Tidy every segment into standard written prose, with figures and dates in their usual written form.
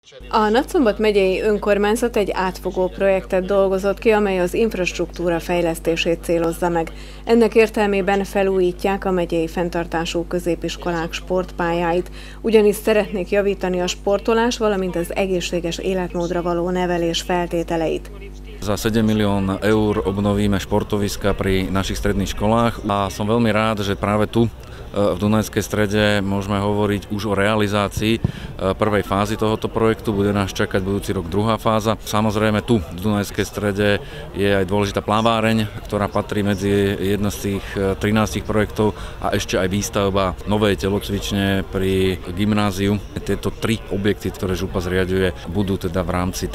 A Nagyszombat megyei önkormányzat egy átfogó projektet dolgozott ki, amely az infrastruktúra fejlesztését célozza meg. Ennek értelmében felújítják a megyei fenntartású középiskolák sportpályáit, ugyanis szeretnék javítani a sportolás, valamint az egészséges életmódra való nevelés feltételeit. Za 7 milión eur obnovíme športoviska pri našich stredných školách a som veľmi rád, že práve tu v Dunajskej Strede môžeme hovoriť už o realizácii prvej fázy tohoto projektu. Bude nás čakať budúci rok druhá fáza. Samozrejme tu v Dunajskej Strede je aj dôležitá plaváreň, ktorá patrí medzi jedno z tých 13 projektov a ešte aj výstavba novej telocvične pri gymnáziu. Tieto tri objekty, ktoré župa zriaďuje, budú teda v rámci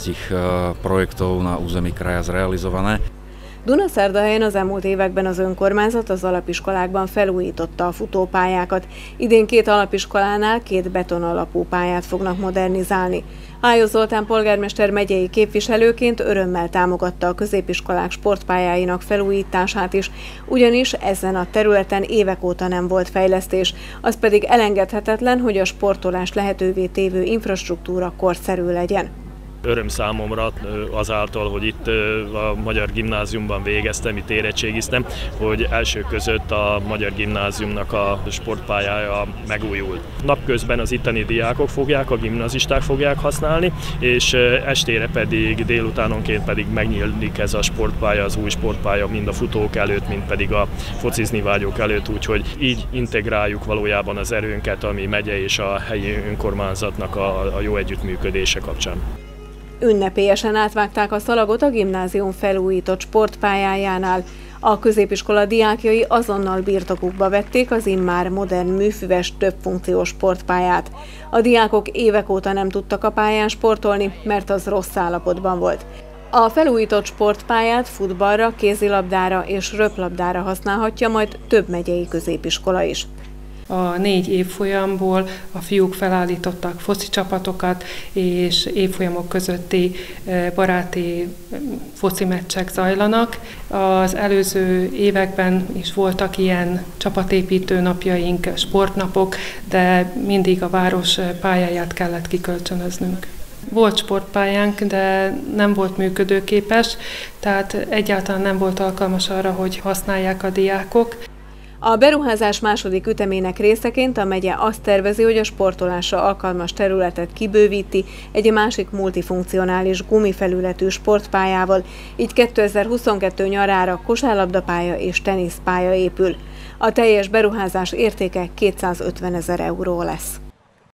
13 projektov na území kraja zrealizované. Dunaszerdahelyen az elmúlt években az önkormányzat az alapiskolákban felújította a futópályákat. Idén 2 alapiskolánál 2 beton alapú pályát fognak modernizálni. Hájó Zoltán polgármester megyei képviselőként örömmel támogatta a középiskolák sportpályáinak felújítását is, ugyanis ezen a területen évek óta nem volt fejlesztés, az pedig elengedhetetlen, hogy a sportolást lehetővé tévő infrastruktúra korszerű legyen. Öröm számomra azáltal, hogy itt a Magyar Gimnáziumban végeztem, itt érettségiztem, hogy elsők között a Magyar Gimnáziumnak a sportpályája megújult. Napközben az itteni diákok fogják, a gimnazisták fogják használni, és estére pedig, délutánonként pedig megnyílik ez a sportpálya, az új sportpálya mind a futók előtt, mind pedig a focizni vágyók előtt, úgyhogy így integráljuk valójában az erőnket, ami megye és a helyi önkormányzatnak a jó együttműködése kapcsán. Ünnepélyesen átvágták a szalagot a gimnázium felújított sportpályájánál. A középiskola diákjai azonnal birtokukba vették az immár modern műfüves többfunkciós sportpályát. A diákok évek óta nem tudtak a pályán sportolni, mert az rossz állapotban volt. A felújított sportpályát futballra, kézilabdára és röplabdára használhatja majd több megyei középiskola is. A 4 évfolyamból a fiúk felállítottak foci csapatokat, és évfolyamok közötti baráti foci meccsek zajlanak. Az előző években is voltak ilyen csapatépítő napjaink, sportnapok, de mindig a város pályáját kellett kikölcsönöznünk. Volt sportpályánk, de nem volt működőképes, tehát egyáltalán nem volt alkalmas arra, hogy használják a diákok. A beruházás második ütemének részeként a megye azt tervezi, hogy a sportolásra alkalmas területet kibővíti egy másik multifunkcionális gumifelületű sportpályával, így 2022 nyarára kosárlabdapálya és teniszpálya épül. A teljes beruházás értéke 250 000 euró lesz.